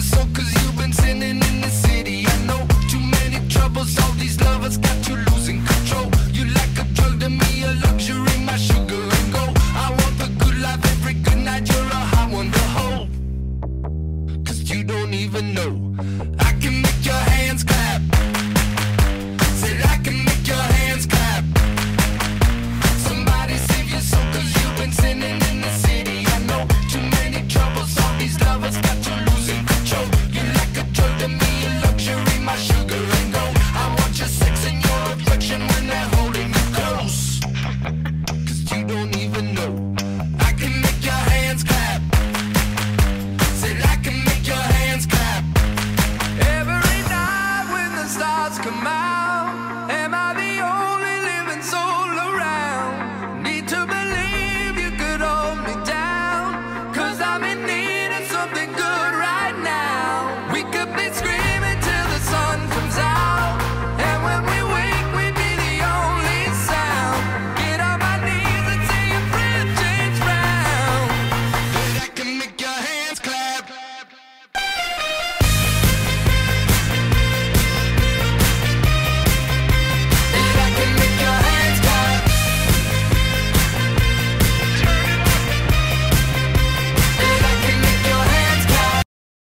so, cause you've been sinning in the city. I know too many troubles, all these lovers got you losing control. You like a drug to me, a luxury, my sugar and gold. I want the good life every good night, you're a hot one to hold. Cause you don't even know I can make your hands clap. Said I can make your hands clap. Somebody save your soul, cause you've been sinning in the city. I know too many troubles, all these lovers got you losing control. You like a drug to me, a luxury, my sugar and gold. I want your sex and your affection when they're holding you close. Cause you don't even know I can make your hands clap. Said I can make your hands clap. Every night when the stars come out, am I the only living soul around? Need to believe you could hold me down, cause I'm in need of something good right now. We could be screaming till the sun comes out, and when we wake we'd be the only sound. Get on my knees and say your friend change round. But I can make your hands clap. And I can make your hands clap. And I can make your hands clap.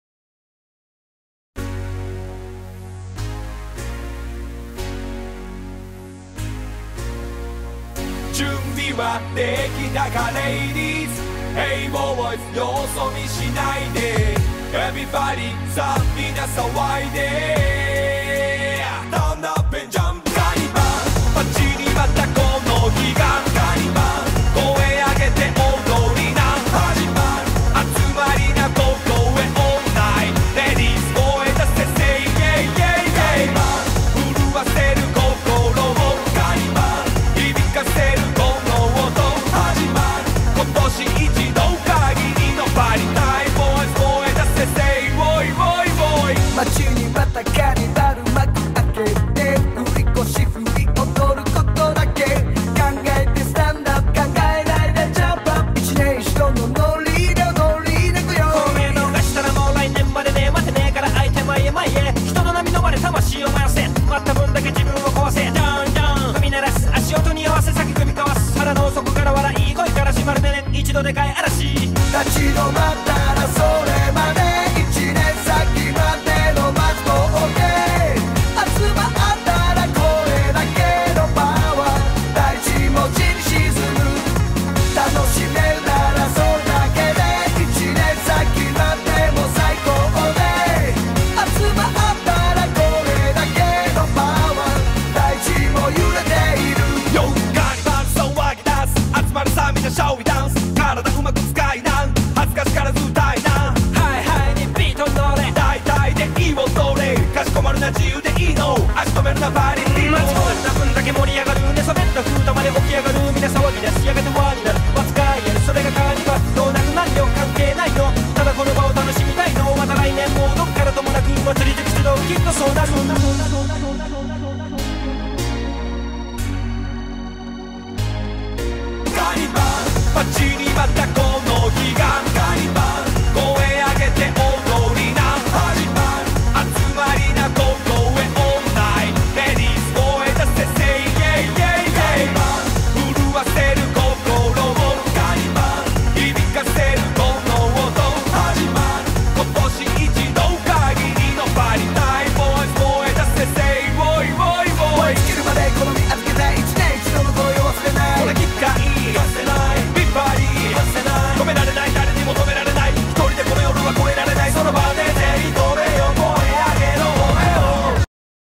準備はできたかレイディーズ Hey boys よそ見しないで Everybody さあみんな騒いで Turn up and jump カニバン待ちに待ったこの日がカニバン声上げて踊りな始まる集まりなここへ All night Ladies 声出せ Say yeah yeah yeah 震わせる心をカニバン響かせるこの音始まる今年一度限りのパリタイム Boys 声出せ Say boy boy boy 待ちに待ったカニバル幕開けて振り越し振り踊ることだけ考えてスタンダップ考えないでジャンプアップ一年一度のノリで踊り抜くよこれ逃したらもう来年までね待てねえから相手前へ前へ人の波のまで魂を燃やせ待った分だけ自分を壊せダウンダウン踏み鳴らす足音に合わせ先組み交わす腹の底から笑い声からしまるね一度でかい嵐立ち止まったら空